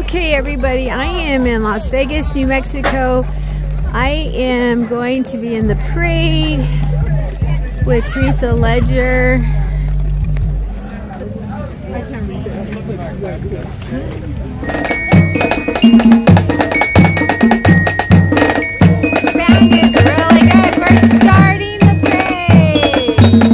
Okay, everybody, I am in Las Vegas, New Mexico. I am going to be in the parade with Teresa Ledger. This band is really good. We're starting the parade.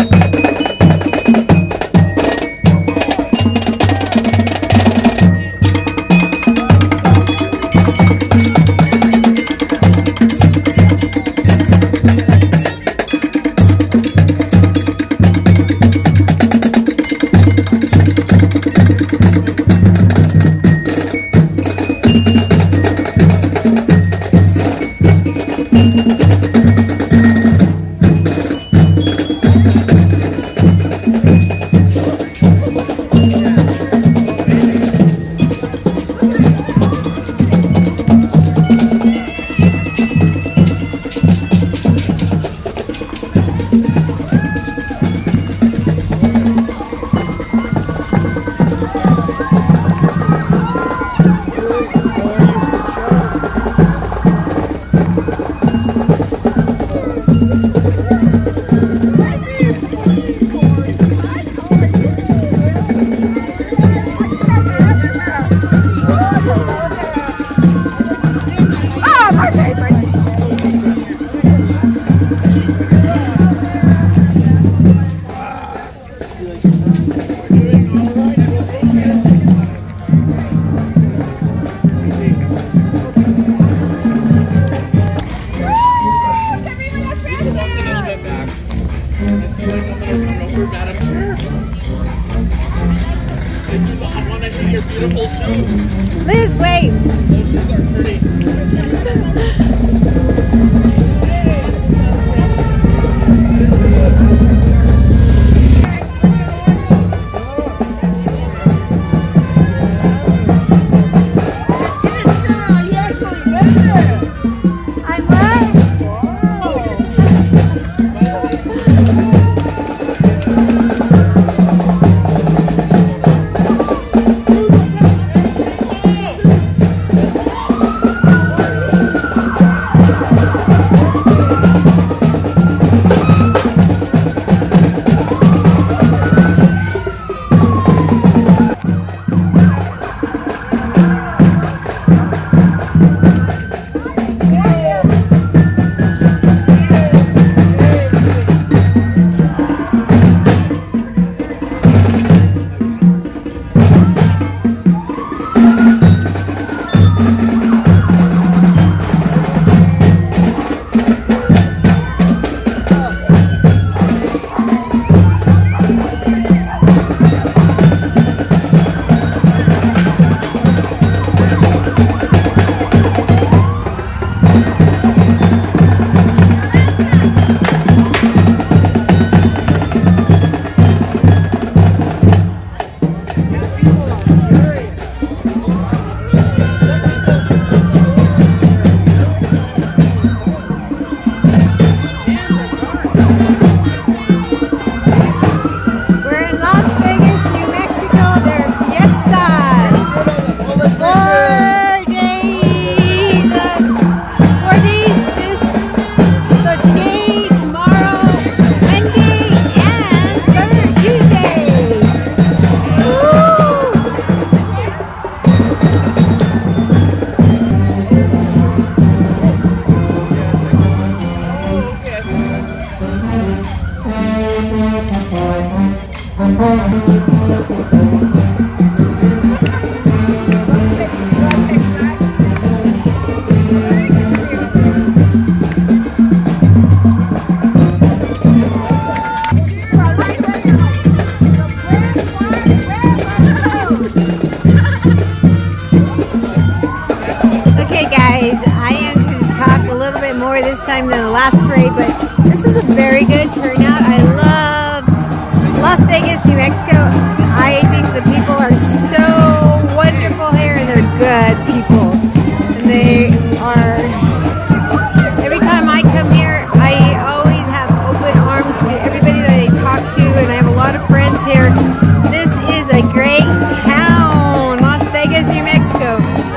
Liz, wait! Those shoes are pretty. This time than the last parade, but this is a very good turnout. I love Las Vegas, New Mexico. I think the people are so wonderful here, and they're good people. And they are, every time I come here, I always have open arms to everybody that I talk to, and I have a lot of friends here. This is a great town, Las Vegas, New Mexico.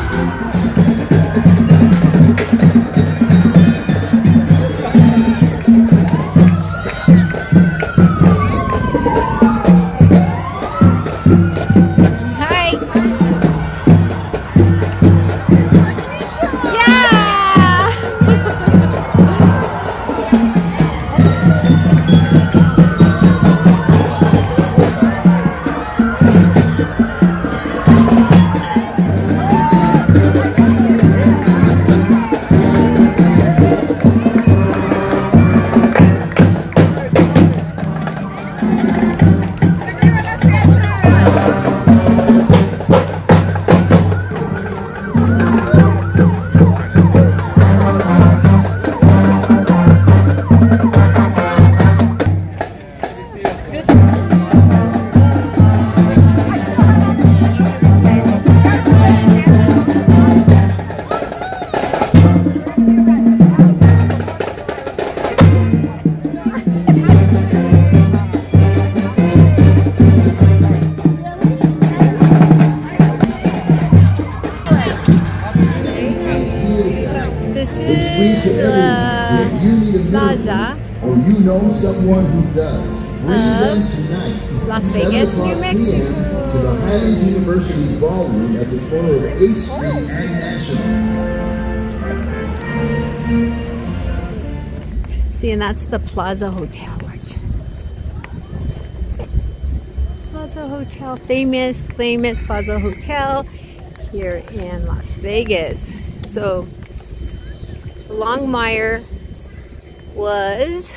Plaza or you know someone who does. Bring them tonight, Las Vegas, New Mexico, to the Highlands University Ballroom at the corner of 8th Street and National. See, and that's the Plaza Hotel. Watch. Plaza Hotel, famous Plaza Hotel here in Las Vegas. So, Longmire was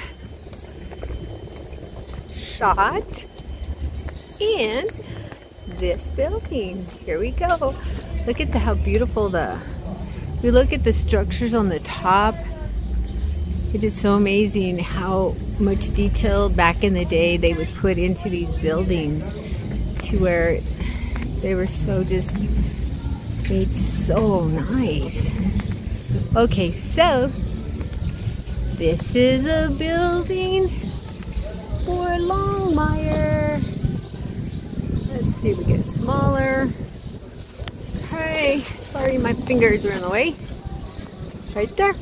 shot in this building. Here we go. Look at how beautiful we look at the structures on the top. It is so amazing how much detail back in the day they would put into these buildings to where they were so just made so nice. Okay, so this is a building for Longmire. Let's see if we get smaller. Okay, sorry my fingers are in the way. Right there.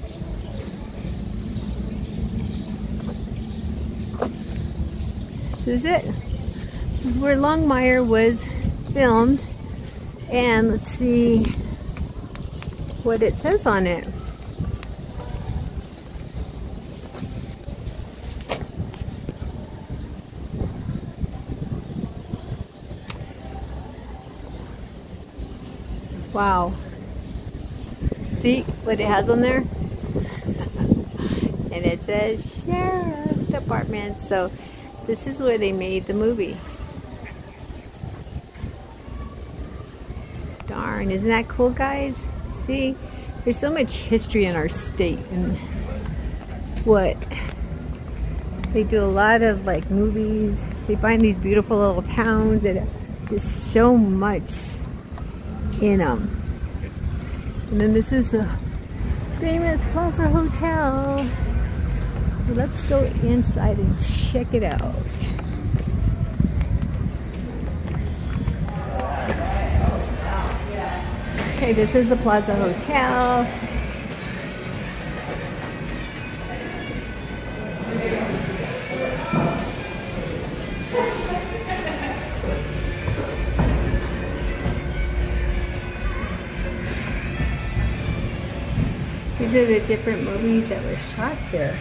This is it. This is where Longmire was filmed. And let's see what it says on it. Wow. See what it has on there? And it says Sheriff's Department. So this is where they made the movie. Darn, isn't that cool, guys? See, there's so much history in our state, and what they do a lot of like movies. They find these beautiful little towns that just so much in them. And then this is the famous Plaza Hotel. Let's go inside and check it out. Okay, this is the Plaza Hotel. These are the different movies that were shot there.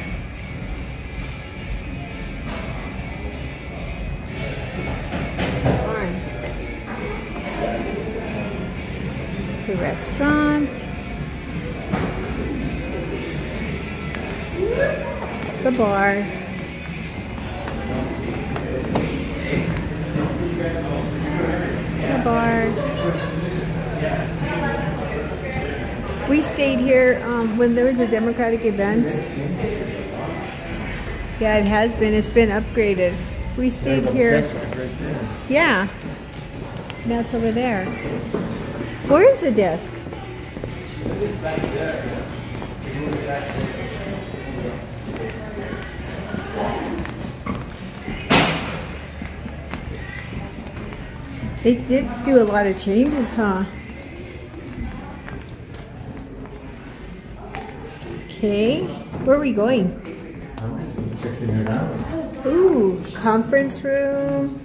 The restaurant, the bar, We stayed here when there was a Democratic event. Yeah, it has been. It's been upgraded. We stayed here. Desk is right there. Yeah, that's over there. Where is the desk? They did do a lot of changes, huh? Okay, where are we going? I'm checking it out. Ooh, conference room.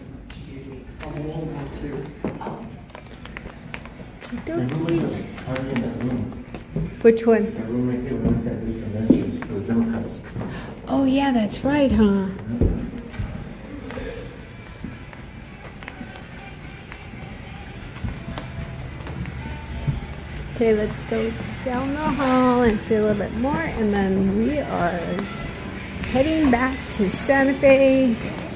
Which one? Oh yeah, that's right, huh? Okay, let's go down the hall and see a little bit more, and then we are heading back to Santa Fe.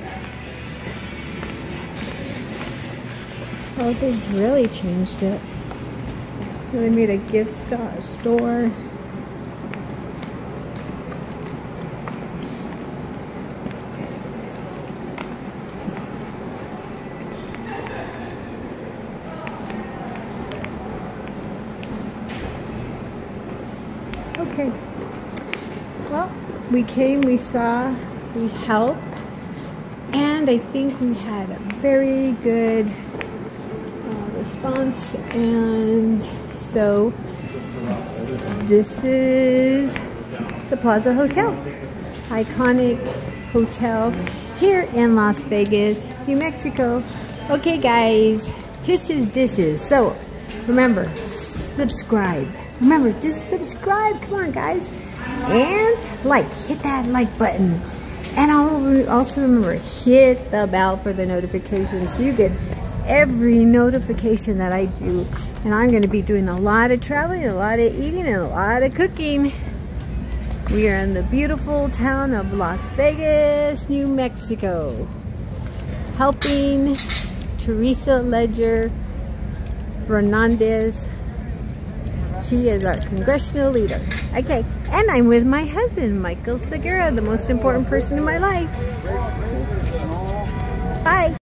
Oh, they really changed it. They made a gift store. Okay. Well, we came, we saw, we helped, and I think we had a very good response. And so this is the Plaza Hotel, iconic hotel here in Las Vegas, New Mexico. Okay guys, TishsDishs. So remember, subscribe. Remember, just subscribe. Come on guys. And hit that like button. And also remember, hit the bell for the notifications so you get every notification that I do. And I'm going to be doing a lot of traveling, a lot of eating, and a lot of cooking. We are in the beautiful town of Las Vegas, New Mexico, helping Teresa Fernandez. She is our congressional leader. Okay, and I'm with my husband, Michael Segura, the most important person in my life. Bye.